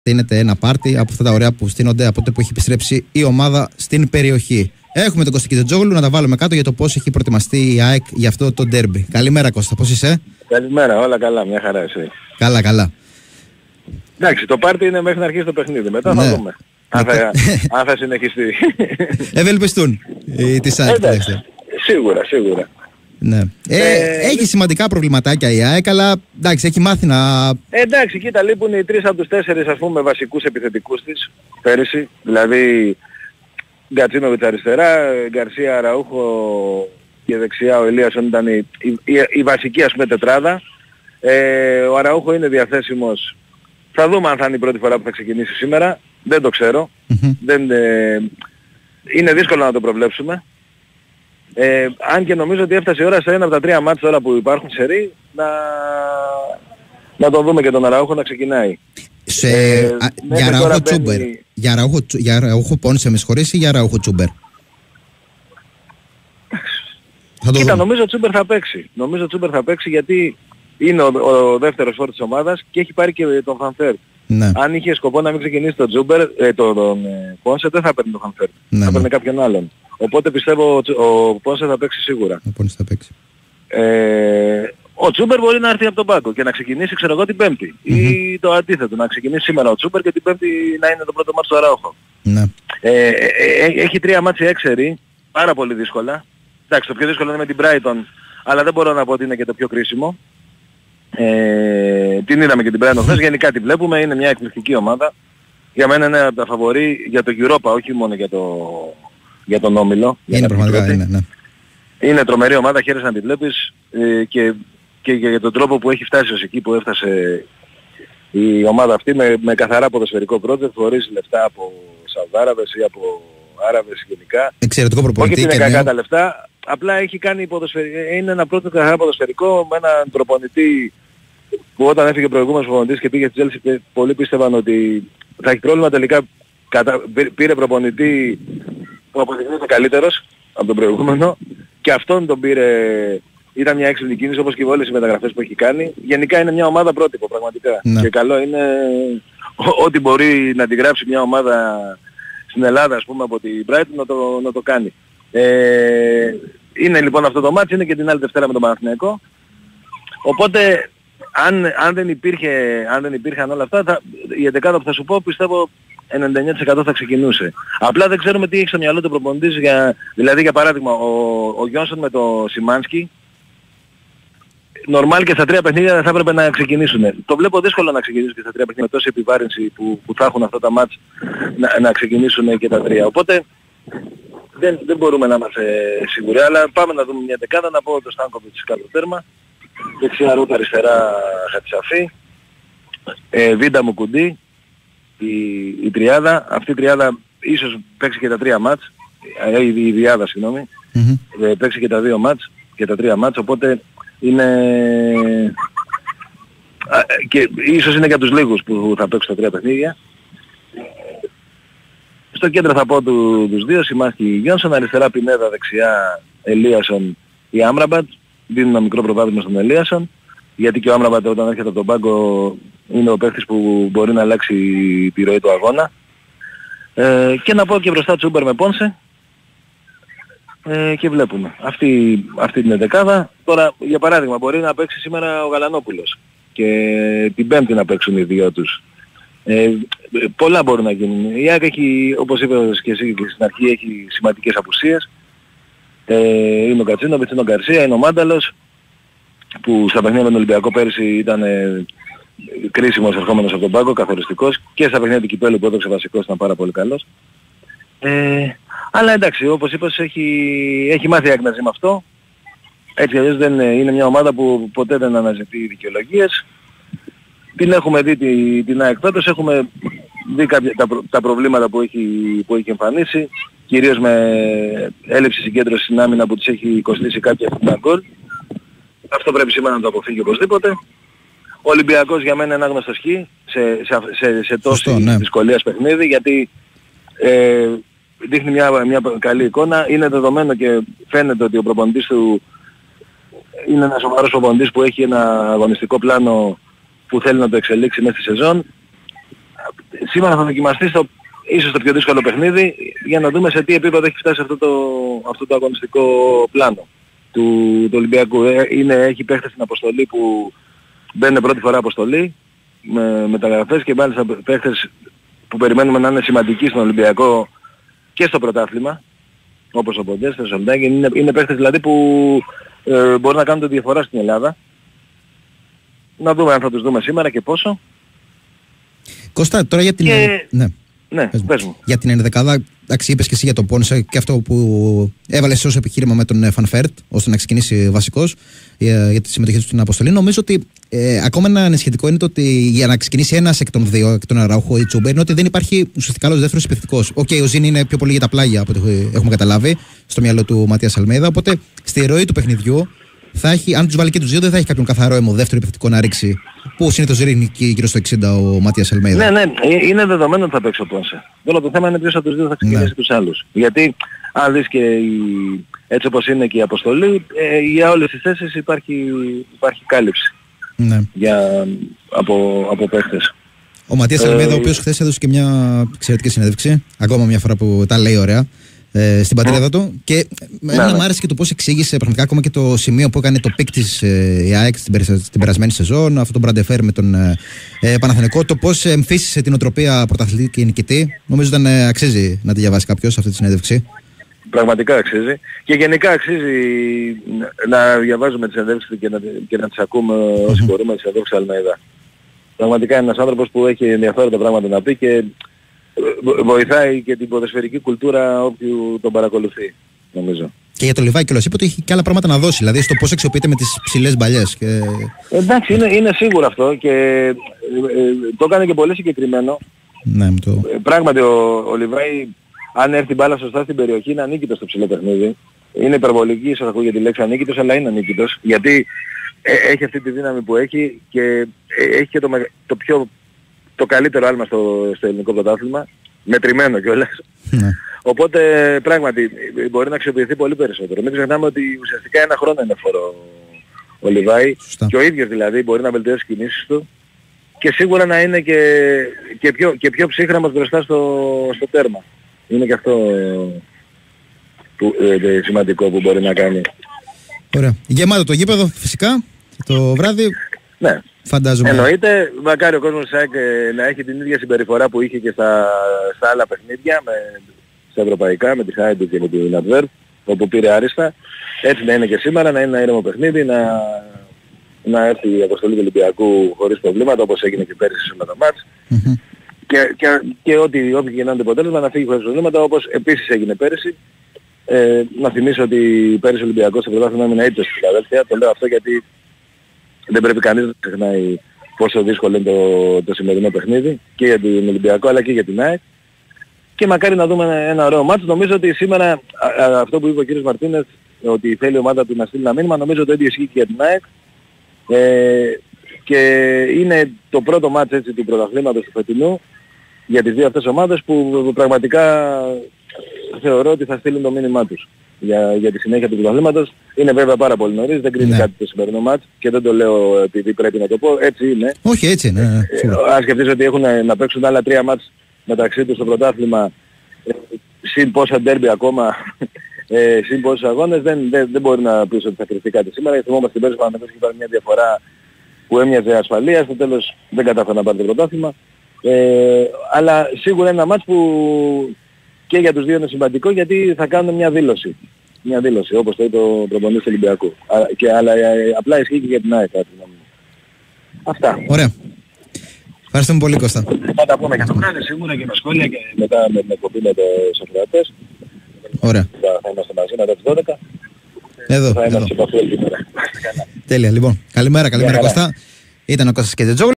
στείνεται ένα πάρτι από αυτά τα ωραία που στείνονται από τότε που έχει επιστρέψει η ομάδα στην περιοχή. Έχουμε τον Κώστα Κιτζόγλου να τα βάλουμε κάτω για το πώς έχει προετοιμαστεί η ΑΕΚ για αυτό το ντέρμπι. Καλημέρα Κώστα, πώς είσαι? Καλημέρα, όλα καλά, μια χαρά εσύ. Καλά, καλά. Εντάξει, το πάρτι είναι μέχρι να αρχίσει το παιχνίδι, μετά θα δούμε. Αν θα συνεχιστεί. Ευελπιστούν τις ΑΕΚ. Σίγουρα, σίγουρα. Ναι. Έχει σημαντικά προβληματάκια η ΑΕΚ, αλλά εντάξει, έχει μάθει να... Εντάξει, κοίτα, λείπουν οι 3 από τους 4 ας πούμε βασικούς επιθετικούς της πέρυσι. Δηλαδή Γκατσίνοβιτς αριστερά, Γκαρσία, Αραούχο και δεξιά ο Ελίασον ήταν η βασική ας πούμε τετράδα. Ο Αραούχο είναι διαθέσιμος. Θα δούμε αν θα είναι η πρώτη φορά που θα ξεκινήσει σήμερα. Δεν το ξέρω. Είναι δύσκολο να το προβλέψουμε. Αν και νομίζω ότι έφτασε η ώρα σε ένα από τα 3 μάτς τώρα που υπάρχουν σερί να το δούμε και τον Αραούχο να ξεκινάει. Για Αραούχο Τσούμπερ. Για Αραούχο Πόνσε με συγχωρείς ή για Αραούχο Τσούμπερ? Κοίτα, νομίζω ο Τσούμπερ θα παίξει. Νομίζω ο Τσούμπερ θα παίξει γιατί είναι ο δεύτερος φόρ της ομάδας και έχει πάρει και τον Φανφέρ. Ναι. Αν είχε σκοπό να μην ξεκινήσει τον Τσούμπερ, τον Πόνσε δεν θα παίρνει τον Φανφέρ. Ναι, θα παίρνει κάποιον άλλον. Οπότε πιστεύω ο Πόνσε θα παίξει σίγουρα. Ο Πόνσε θα παίξει. Ο Τσούμπερ μπορεί να έρθει από τον πάγκο και να ξεκινήσει ξέρω εγώ την Πέμπτη. Ή το αντίθετο, να ξεκινήσει σήμερα ο Τσούμπερ και την Πέμπτη να είναι το πρώτο μάτς του Αραούχο. Ναι. Έχει 3 μάτς έξερη, πάρα πολύ δύσκολα. Εντάξει, το πιο δύσκολο είναι με την Brighton, αλλά δεν μπορώ να πω ότι είναι και το πιο κρίσιμο. Την είδαμε και την Brighton χθες, γενικά την βλέπουμε, είναι μια εκπληκτική ομάδα. Για μένα είναι από τα φαβορί για το Europa, όχι μόνο για τον Όμιλο. Είναι πραγματικά, ναι. Είναι τρομερή ομάδα, χαίρεσαι να τη βλέπεις και για τον τρόπο που έχει φτάσει ως εκεί που έφτασε η ομάδα αυτή με καθαρά ποδοσφαιρικό project, χωρίς λεφτά από Σαουδάραβες ή από Άραβες γενικά. Εξαιρετικό προπονητή. Όχι ότι είναι κακά τα λεφτά, απλά έχει κάνει είναι ένα project καθαρά ποδοσφαιρικό με έναν προπονητή που όταν έφυγε ο προηγούμενος προπονητής και πήγε στη Chelsea πολλοί πίστευαν ότι θα έχει πρόβλημα, τελικά πήρε προπονητή που αποδεικνύεται καλύτερος από τον προηγούμενο και αυτόν τον πήρε, ήταν μια έξυπνη κίνηση όπως και όλες οι μεταγραφές που έχει κάνει. Γενικά είναι μια ομάδα πρότυπο πραγματικά. Ναι. Και καλό είναι ό,τι μπορεί να τη γράψει μια ομάδα στην Ελλάδα ας πούμε από την Brighton να το κάνει. Είναι λοιπόν αυτό το μάτι, είναι και την άλλη Δευτέρα με τον Παναθηναϊκό. Οπότε αν δεν υπήρχαν όλα αυτά, η 11 που θα σου πω πιστεύω 99% θα ξεκινούσε. Απλά δεν ξέρουμε τι έχει στο μυαλό του προπονητής δηλαδή για παράδειγμα ο Γιόνσον με το Σιμάνσκι νορμάλ και στα 3 παιχνίδια δεν θα έπρεπε να ξεκινήσουν. Το βλέπω δύσκολο να ξεκινήσουν και στα 3 παιχνίδια με τόση επιβάρυνση που θα έχουν αυτά τα μάτς να ξεκινήσουν και τα 3. Οπότε δεν μπορούμε να είμαστε σίγουροι, αλλά πάμε να δούμε μια δεκάδα, να πω το Στάνκοβιτς κάτω τέρμα, δεξιά Ρούτα, αριστερά Χατσαφή, Βίντα Μουκουντή, η τριάδα. Αυτή η τριάδα ίσως παίξει και τα 3 μάτς, η διάδα συγγνώμη, παίξει και τα 2 μάτς και τα 3 μάτς, οπότε είναι και ίσως είναι για τους λίγους που θα παίξουν τα 3 παιχνίδια. Στο κέντρο θα πω τους δύο, Σιμάνσκι Γιόνσον, αριστερά Πινέδα, δεξιά Ελίασον ή Άμραμπατ. Δίνουν ένα μικρό προβάδισμα στον Ελίασον, γιατί και ο Άμραμπατ όταν έρχεται από τον πάγκο είναι ο παίκτης που μπορεί να αλλάξει τη ροή του αγώνα. Και να πω και μπροστά Τσούμπερ με Πόνσε. Και βλέπουμε. Αυτή την δεκάδα. Τώρα για παράδειγμα μπορεί να παίξει σήμερα ο Γαλανόπουλος και την Πέμπτη να παίξουν οι δύο τους. Πολλά μπορούν να γίνουν. Η ΑΕΚ έχει, όπως είπες και εσύ και στην αρχή, έχει σημαντικές απουσίες. Είναι ο Κατσίνοβιτς, είναι ο Γκαρσία, είναι ο Μάνταλος που στα παιχνίδια με τον Ολυμπιακό πέρυσι ήταν κρίσιμος ερχόμενος από τον πάγκο, καθοριστικός, και στα παιχνίδια του Κυπέλλου που έδωξε βασικός ήταν πάρα πολύ καλός. Αλλά εντάξει, όπως είπες έχει μάθει η ΑΕΚ να ζει με αυτό. Έτσι αλλιώς δεν είναι μια ομάδα που ποτέ δεν αναζητεί δικαιολογίες. Την έχουμε δει την ΑΕΚ φέτος, έχουμε δει τα προβλήματα που έχει εμφανίσει, κυρίως με έλλειψη συγκέντρωσης στην άμυνα που της έχει κοστίσει κάποια γκολ. Αυτό πρέπει σήμερα να το αποφύγει οπωσδήποτε. Ο Ολυμπιακός για μένα είναι άγνωστος χ σε τόση δυσκολίας παιχνίδι, γιατί δείχνει μια καλή εικόνα. Είναι δεδομένο και φαίνεται ότι ο προπονητής του είναι ένας σοβαρός προπονητής που έχει ένα αγωνιστικό πλάνο που θέλει να το εξελίξει μέσα στη σεζόν. σήμερα θα δοκιμαστεί ίσως το πιο δύσκολο παιχνίδι για να δούμε σε τι επίπεδο έχει φτάσει αυτό το αγωνιστικό πλάνο του Ολυμπιακού. Έχει παίχτες στην αποστολή που μπαίνουν πρώτη φορά αποστολή με μεταγραφές και μάλιστα παίχτες που περιμένουμε να είναι σημαντικοί στον Ολυμπιακό και στο πρωτάθλημα, όπως ο Ποντές, ο Σολντάκη. Είναι παίχτες δηλαδή που μπορούν να κάνουν τη διαφορά στην Ελλάδα. Να δούμε αν θα τους δούμε σήμερα και πόσο. Κώστα, τώρα για την... Ναι, πες μου. Για την ενδεκάδα, εντάξει, είπες και εσύ για τον Πόνσε και αυτό που έβαλες ως επιχείρημα με τον Φανφέρτ, ώστε να ξεκινήσει βασικός για τη συμμετοχή του στην αποστολή. Νομίζω ότι ακόμα ένα ανησυχητικό είναι το ότι για να ξεκινήσει ένας εκ των δύο, εκ των Αραούχο ή Τσούμπερ, είναι ότι δεν υπάρχει ουσιαστικά άλλος δεύτερος επιθετικός. Ο Ζήνη είναι πιο πολύ για τα πλάγια από ό,τι έχουμε καταλάβει στο μυαλό του Ματίας Αλμέιδα. Οπότε στη ροή του παιχνιδιού θα έχει, αν τους βάλει και τους δύο, δεν θα έχει κάποιον καθαρό αίμο δεύτερο επιθετικό να ρίξει. Που συνήθως ρίχνει γύρω στο 60 ο Ματίας Αλμέιδα. Ναι, είναι δεδομένο ότι θα παίξει ο Πόνσε. Τώρα το θέμα είναι ποιος από τους δύο θα ξεκινήσει τους άλλους. Γιατί αν δεις και έτσι όπως είναι και η αποστολή, για όλες τις θέσεις υπάρχει κάλυψη από παίχτες. Ο Ματίας Αλμέιδα, ο οποίος χθες έδωσε και μια εξαιρετική συνέντευξη, ακόμα μια φορά που τα λέει ωραία, στην πατρίδα του. Και εμένα μου άρεσε και το πώς εξήγησε πραγματικά ακόμα και το σημείο που έκανε το πικ της ΑΕΚ στην περασμένη σεζόν, αυτό το μπραντεφέρ με τον Παναθηναϊκό, το πώς εμφύσισε την οτροπία πρωταθλητή και νικητή. Νομίζω ότι αξίζει να τη διαβάσει κάποιος αυτή τη συνέντευξη. Πραγματικά αξίζει. Και γενικά αξίζει να διαβάζουμε τις συνέντευξεις και να τις ακούμε όσοι μπορούμε τις συνέντευξεις Αλμέιδα. Πραγματικά είναι ένας άνθρωπος που έχει ενδιαφέροντα πράγματα να πει και βοηθάει και την ποδοσφαιρική κουλτούρα όποιου τον παρακολουθεί, νομίζω. Και για το Λιβάη κιόλας είπε ότι έχει και άλλα πράγματα να δώσει, δηλαδή στο πώς αξιοποιείται με τις ψηλές μπαλιές. Εντάξει, είναι σίγουρο αυτό και το έκανε και πολύ συγκεκριμένο. Ναι, πράγματι ο Λιβάη, αν έρθει μπάλα σωστά στην περιοχή, είναι ανίκητος στο ψηλό παιχνίδι. Είναι υπερβολική, ίσως ακούγεται τη λέξη ανίκητος, αλλά είναι ανίκητος, γιατί έχει αυτή τη δύναμη που έχει και έχει και το καλύτερο άλμα στο ελληνικό πρωτάθλημα, μετρημένο κιόλας. Οπότε πράγματι μπορεί να αξιοποιηθεί πολύ περισσότερο. Μην ξεχνάμε ότι ουσιαστικά ένα χρόνο είναι φόρο ο Λιβάη και ο ίδιος δηλαδή μπορεί να βελτιώσει τις κινήσεις του και σίγουρα να είναι και πιο ψύχραμος μπροστά στο τέρμα. Είναι και αυτό σημαντικό που μπορεί να κάνει. Ωραία. Γεμάτο το γήπεδο φυσικά το βράδυ. Ναι. Φαντάζομαι. Εννοείται, μακάρι ο κόσμος της ΑΕΚ να έχει την ίδια συμπεριφορά που είχε και στα άλλα παιχνίδια, στα ευρωπαϊκά, με τη Χάιντου και με την Adverb, όπου πήρε άριστα. Έτσι να είναι και σήμερα, να είναι ένα ήρεμο παιχνίδι, να έρθει η αποστολή του Ολυμπιακού χωρίς προβλήματα, όπως έγινε και πέρυσι με το μάτς. Και όποιο και να είναι το αποτέλεσμα να φύγει χωρίς προβλήματα, όπως επίσης έγινε πέρυσι. Να θυμίσω ότι πέρυσι ο Ολυμπιακός στο πρωτάθλημα έμεινε ήττος στη Φιλαδέλφια. Το λέω αυτό γιατί δεν πρέπει κανείς να ξεχνάει πόσο δύσκολο είναι το σημερινό παιχνίδι και για τον Ολυμπιακό αλλά και για την ΑΕΚ. Και μακάρι να δούμε ένα ωραίο μάτσο. Νομίζω ότι σήμερα αυτό που είπε ο κ. Μαρτίνες, ότι θέλει η ομάδα του να στείλει ένα μήνυμα, νομίζω το ίδιο ισχύει και για την ΑΕΚ. Και είναι το πρώτο μάτσο έτσι του πρωταθλήματος του φετινού για τις δύο αυτές ομάδες που πραγματικά θεωρώ ότι θα στείλουν το μήνυμά τους για τη συνέχεια του πρωταθλήματος. Είναι βέβαια πάρα πολύ νωρίς, δεν κρίνει κάτι το σημερινό μάτς και δεν το λέω επειδή πρέπει να το πω, έτσι είναι. Όχι, έτσι είναι. Αν σκεφτείς ότι έχουν να παίξουν άλλα 3 μάτς μεταξύ τους στο πρωτάθλημα, συν πόσα ντέρμπι ακόμα, συν πόσους αγώνες, δεν μπορεί να πεις ότι θα κρυφτεί κάτι σήμερα. Θυμόμαστε την πέρυσι που αναφέρθηκε υπάρχει μια διαφορά που έμοιαζε ασφαλεία, στο τέλος δεν κατάφερε να πάρει το πρωτάθλημα. Αλλά σίγουρα ένα μάτς που και για τους δύο είναι σημαντικό γιατί θα κάνουν μια δήλωση. Μια δήλωση, όπως το είπε ο προπονητής του Ολυμπιακού. Αλλά απλά ισχύει και για την ΑΕΚ. Αυτά. Ωραία. Ευχαριστούμε πολύ, Κώστα. Θα τα πούμε και στο βράδυ σίγουρα και με σχόλια και μετά με την εκπομπή με τους ακροατές. Ωραία. Θα είμαστε μαζί μετά τις 12. Εδώ. Θα είμαστε σε επαφή όλη την ώρα. Τέλεια. Λοιπόν, καλημέρα Κώστα. Ήταν ο Κώστας Κετζετζόγλου.